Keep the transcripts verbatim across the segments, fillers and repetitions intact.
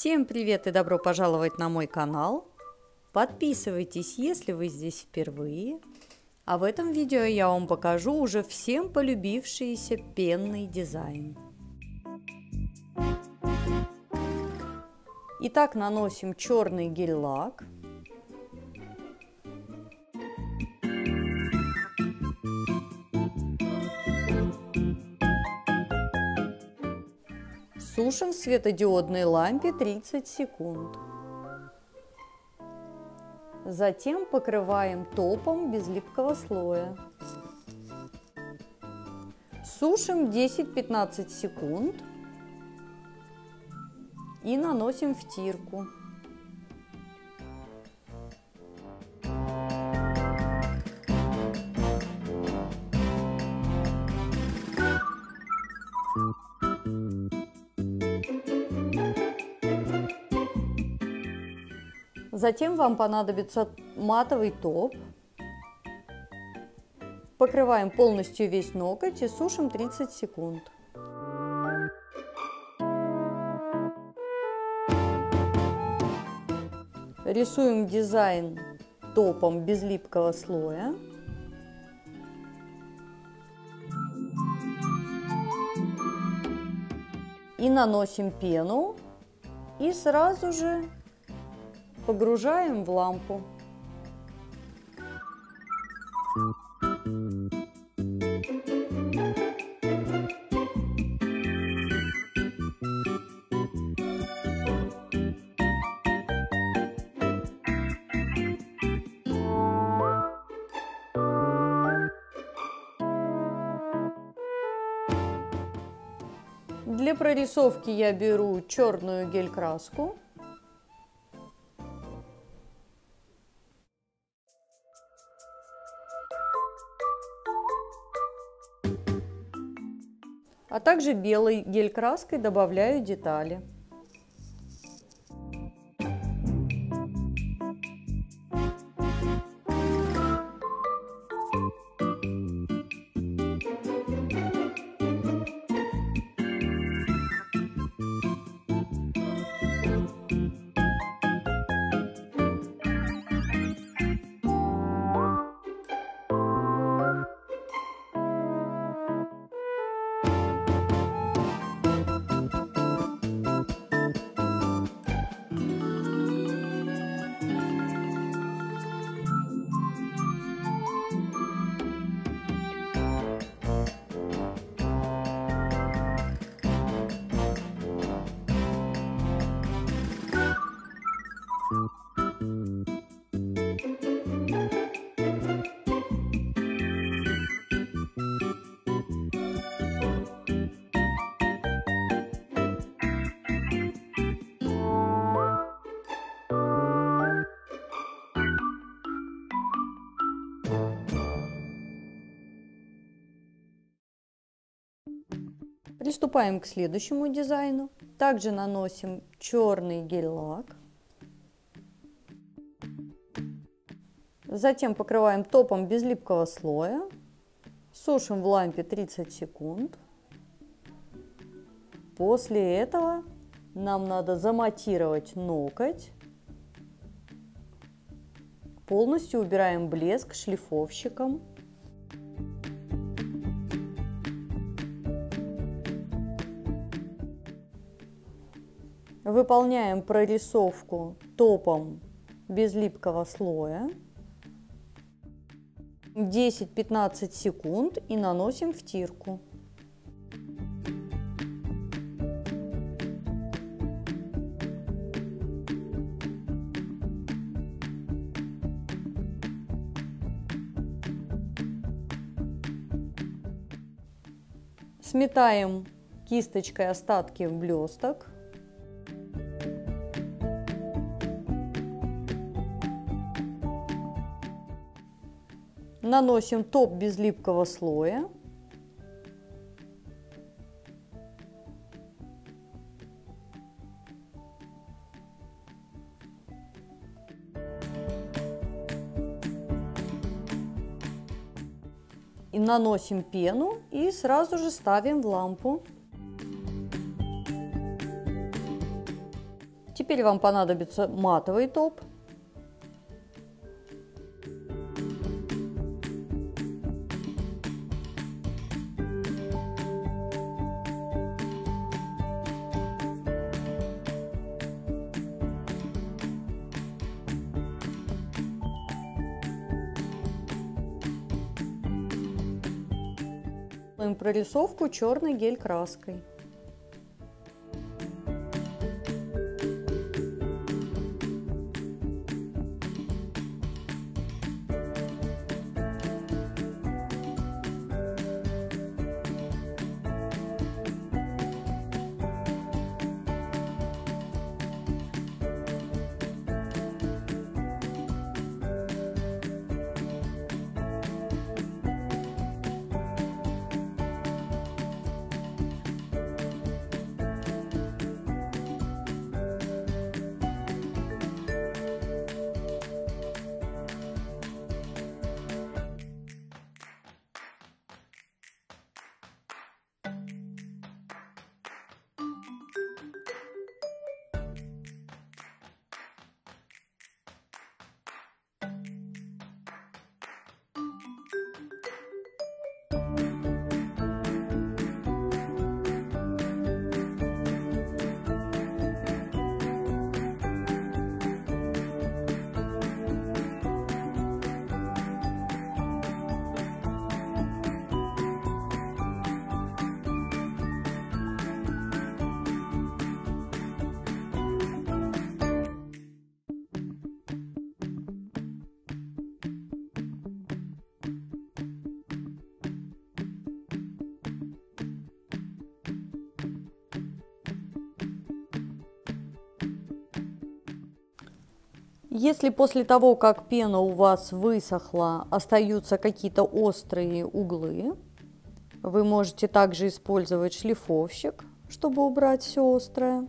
Всем привет и добро пожаловать на мой канал. Подписывайтесь, если вы здесь впервые. А в этом видео я вам покажу уже всем полюбившийся пенный дизайн. Итак, наносим черный гель-лак. Сушим в светодиодной лампе тридцать секунд. Затем покрываем топом без липкого слоя. Сушим десять-пятнадцать секунд и наносим втирку. Затем вам понадобится матовый топ. Покрываем полностью весь ноготь и сушим тридцать секунд. Рисуем дизайн топом без липкого слоя. И наносим пену. И сразу же погружаем в лампу. Для прорисовки я беру черную гель-краску. А также белой гель-краской добавляю детали. Приступаем к следующему дизайну. Также наносим черный гель-лак. Затем покрываем топом без липкого слоя. Сушим в лампе тридцать секунд. После этого нам надо заматировать ноготь. Полностью убираем блеск шлифовщиком. Выполняем прорисовку топом без липкого слоя. десять-пятнадцать секунд и наносим втирку. Сметаем кисточкой остатки блесток. Наносим топ без липкого слоя. И наносим пену и сразу же ставим в лампу. Теперь вам понадобится матовый топ. Делаем прорисовку черной гель-краской. Если после того, как пена у вас высохла, остаются какие-то острые углы, вы можете также использовать шлифовщик, чтобы убрать все острое.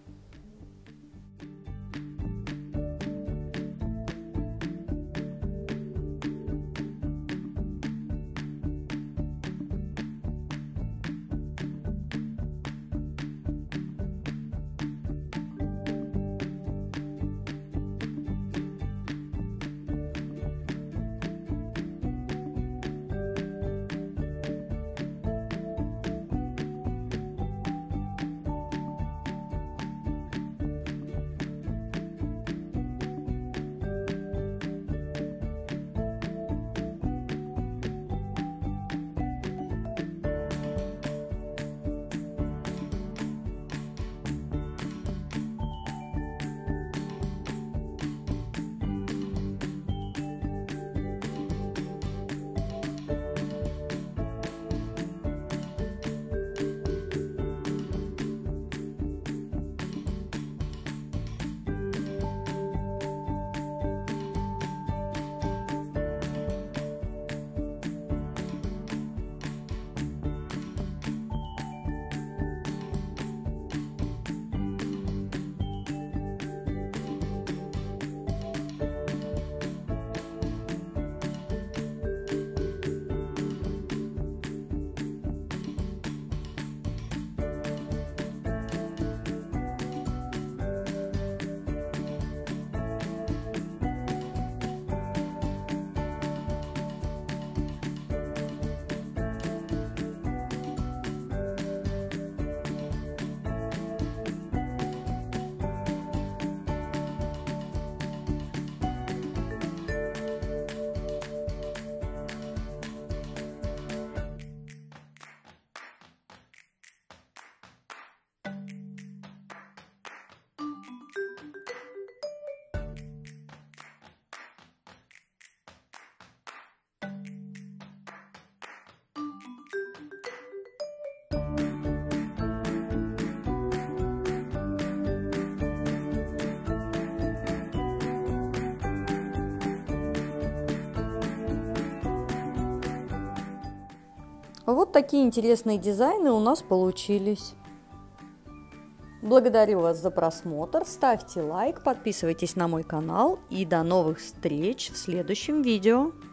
Вот такие интересные дизайны у нас получились. Благодарю вас за просмотр, ставьте лайк, подписывайтесь на мой канал и до новых встреч в следующем видео.